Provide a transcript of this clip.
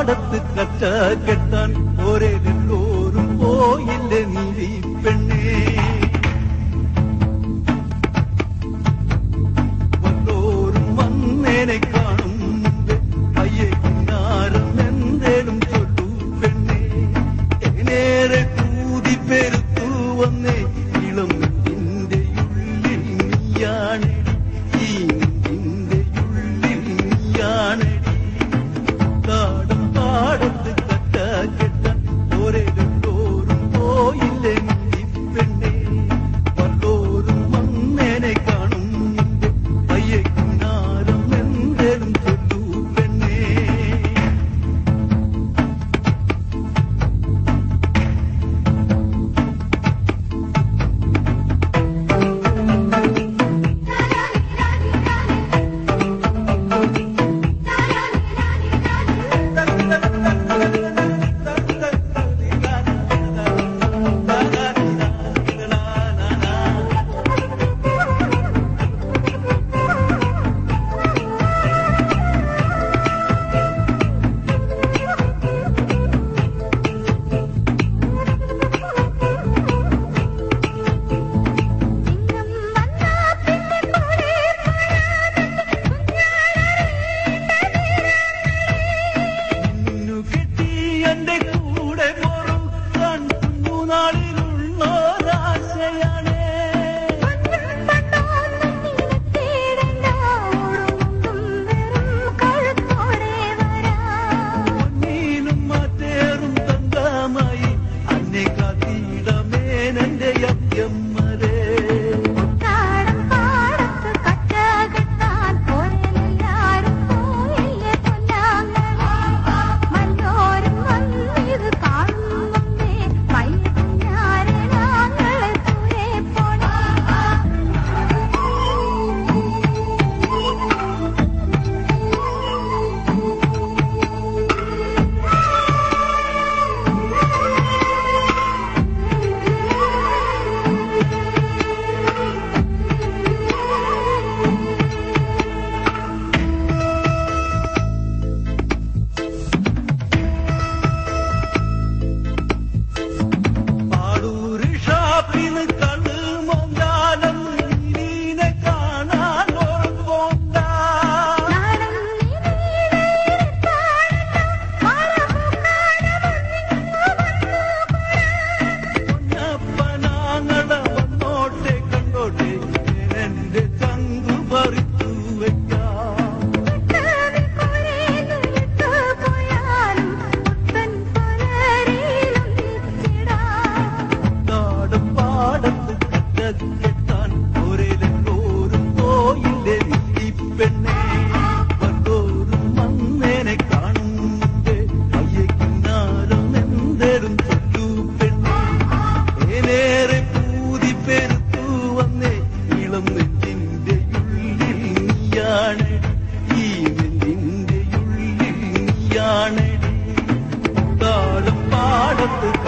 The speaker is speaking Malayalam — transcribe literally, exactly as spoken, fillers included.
പാടത്ത് കച്ച കെട്ടാൻ ഒരെല്ലോരും പോയില്ല നീ പെണ്ണേ. വല്ലോരും വന്നേനെ കാണും അയ്യേ കിന്നാരം എന്തേലും ചൊല്ലു പെണ്ണേ. ഏനേറെ കൂതി പെരുത്തു വന്നേ ഇളം നിന്റെ ഉള്ളിൽ നീയാണ് ഈ നിന്റെ ഉള്ളിൽ നീയാണ്. കാടും പാടത്ത് കച്ച കെട്ടാൻ ഒരെല്ലോരും പോയില്ലേ നീ പെണ്ണേ. വല്ലോരും വന്നേനെ കാണും അയ്യേ കിന്നാരം എന്തേലും ചൊല്ലു പെണ്ണേ. കാടും പാടത്ത്